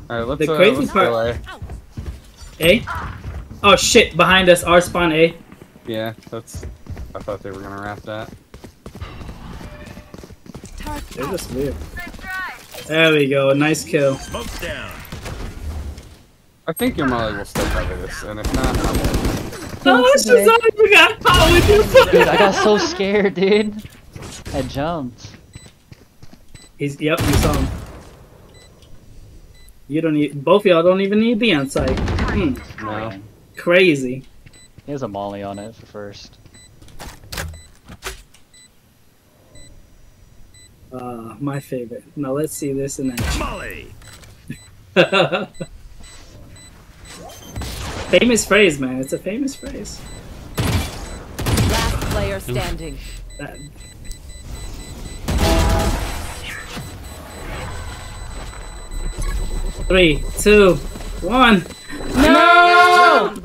Alright, let's The crazy let's part. go A? Oh shit! Behind us, our spawn A. Yeah, that's. I thought they were gonna wrap that. They're just weird. There we go. Nice kill. Smoke's down. I think your Molly will still cover this, and if not, I won't. Oh, Shazam, you got caught with your foot. Dude, I got so scared, dude. I jumped. He's yep, you saw him. You don't need both of y'all don't even need to be on site. No. Crazy. He has a molly on it for first. My favorite. Now let's see this in action. Molly. Famous phrase, man. It's a famous phrase. Last player standing. That... Three, two, one. No!